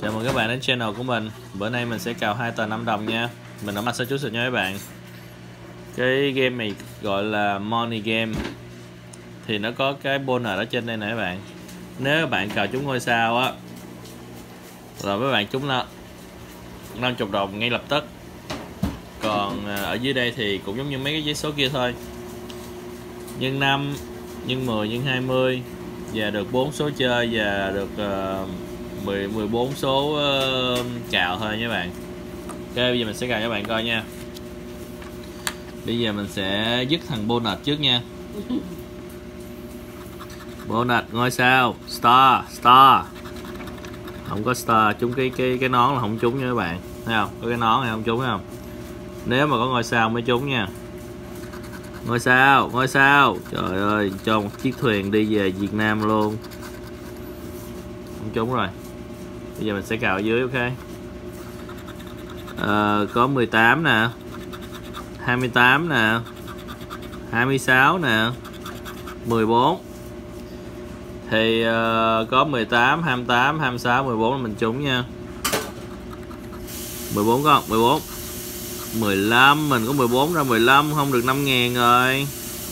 Chào mừng các bạn đến channel của mình. Bữa nay mình sẽ cào 2 tờ 5 đồng nha. Mình ở Massachusetts nha các bạn. Cái game này gọi là Money Game. Thì nó có cái bonus ở trên đây nè các bạn. Nếu các bạn cào trúng ngôi sao á, rồi các bạn trúng 50 đồng ngay lập tức. Còn ở dưới đây thì cũng giống như mấy cái giấy số kia thôi. Nhân 5, nhân 10, nhân 20 và được 4 số chơi và được 14 số cào thôi nha các bạn. Ok, bây giờ mình sẽ cào cho các bạn coi nha. Bây giờ mình sẽ dứt thằng bonus trước nha. Bonus ngôi sao star. Không có star, trúng cái nón là không trúng nha các bạn. Thấy không? Có cái nón này không trúng, thấy không? Nếu mà có ngôi sao mới trúng nha. Ngôi sao. Trời ơi, cho một chiếc thuyền đi về Việt Nam luôn. Không trúng rồi. Bây giờ mình sẽ cào ở dưới, ok. Có 18 nè, 28 nè, 26 nè, 14. Thì có 18, 28, 26, 14 là mình trúng nha. 14 con, 14. 15, mình có 14 ra 15, không được 5.000 rồi.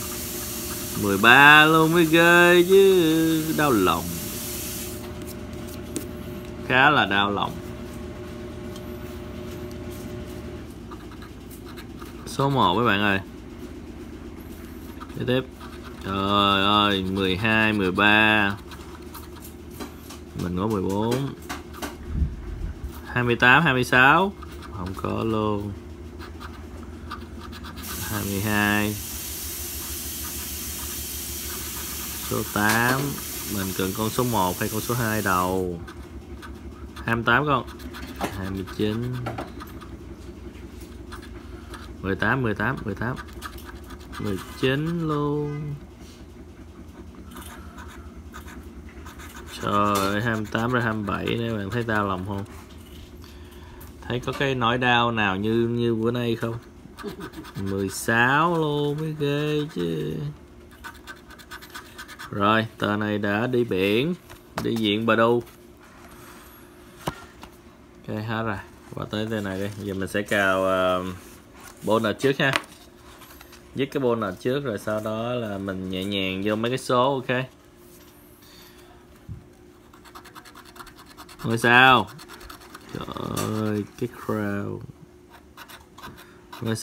13 luôn mới ghê chứ, đau lòng. Khá là đau lòng. Số 1 các bạn ơi. Tiếp. Trời ơi, 12, 13. Mình có 14. 28, 26. Không có luôn. 22. Số 8. Mình cần con số 1 hay con số 2 đầu. 28 con. 29. 18, 19 luôn. Trời ơi, 28 ra 27 nếu bạn thấy đau lòng không? Thấy có cái nỗi đau nào như bữa nay không? 16 luôn mới ghê chứ. Rồi, tờ này đã đi biển, đi viện Bà Đu. Ok, hết rồi. Qua tới tên này đi. Giờ mình sẽ cào bonus trước ha. Dứt cái bonus trước rồi sau đó là mình nhẹ nhàng vô mấy cái số, ok. Ngôi sao. Trời ơi, cái crowd. Ngôi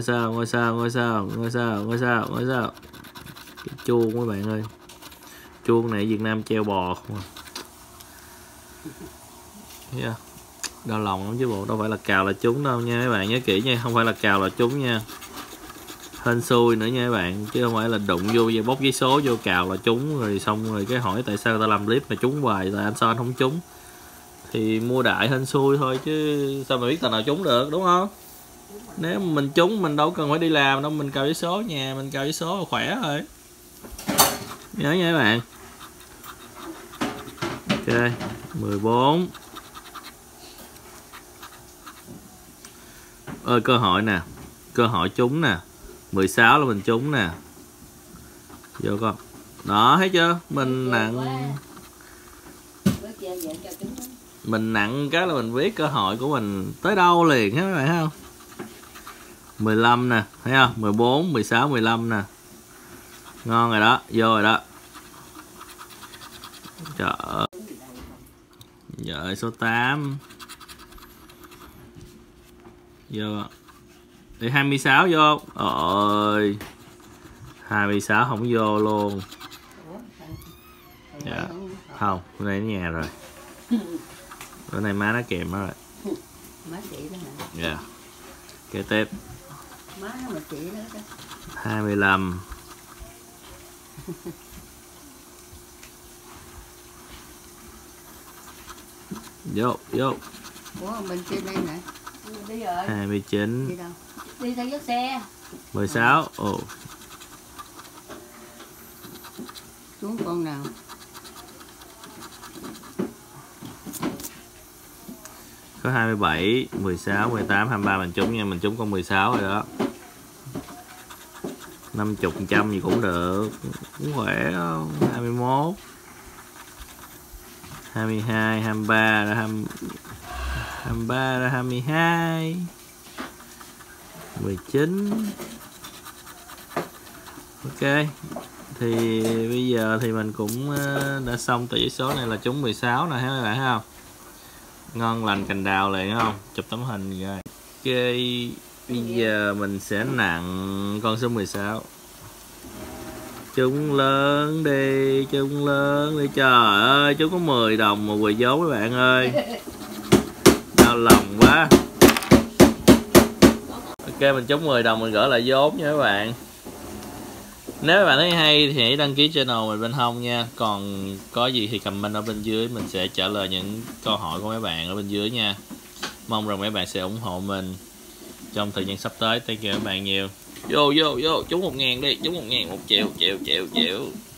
sao. Cái chuông các bạn ơi. Chuông này Việt Nam treo bò không à. Yeah. Đau lòng lắm chứ bộ, đâu phải là cào là trúng đâu nha các bạn, nhớ kỹ nha, không phải là cào là trúng nha. Hên xui nữa nha các bạn, chứ không phải là đụng vô và bóc giấy số vô cào là trúng rồi xong rồi cái hỏi tại sao người ta làm clip mà trúng hoài, tại anh sao anh không trúng. Thì mua đại hên xui thôi chứ sao mà biết tờ nào trúng được, đúng không? Nếu mà mình trúng mình đâu cần phải đi làm đâu, mình cào giấy số nhà, mình cào giấy số là khỏe rồi. Nhớ nha các bạn. Ok, 14. Cơ hội nè, cơ hội trúng nè. 16 là mình trúng nè. Vô con. Đó, thấy chưa? Mình nặng cái là mình biết cơ hội của mình tới đâu liền hết các bạn thấy không? 15 nè, thấy không? 14, 16, 15 nè. Ngon rồi đó, vô rồi đó. Trời ơi. Giờ số 8. Vô. Để 26 vô. Ôi. 26 không vô luôn. Dạ. Không, bữa nay ở nhà rồi. Bữa nay má nó kèm đó rồi. Má chị đó hả? Dạ. Kế tiếp. Má mà chị đó đó. 25. Vô. Ủa mình trên đây nè. Đi rồi. 29. Đi đâu? Đi theo dắt xe. 16. Ồ. Xuống con nào? Có 27, 16, 18, 23 mình trúng nha, mình trúng con 16 rồi đó. 50% gì cũng được, cũng khỏe không? 21. 22, 23 ra 23 ra 22, 19. Ok. Thì bây giờ thì mình cũng đã xong tờ giấy số này là trúng 16 nè, thấy các bạn thấy không? Ngon lành cành đào liền đúng không? Chụp tấm hình rồi. Ok, bây giờ mình sẽ nặng con số 16. Trúng lớn đi, trúng lớn đi, trời ơi, trúng có 10 đồng mà quỳ vốn các bạn ơi. Đau lòng quá. Ok, mình trúng 10 đồng mình gửi lại vốn nha các bạn. Nếu các bạn thấy hay thì hãy đăng ký channel mình bên hông nha. Còn có gì thì comment ở bên dưới, mình sẽ trả lời những câu hỏi của mấy bạn ở bên dưới nha. Mong rằng mấy bạn sẽ ủng hộ mình trong thời gian sắp tới. Thank you các bạn nhiều. Vô, trúng 1.000 đi, trúng 1.000, 1 triệu.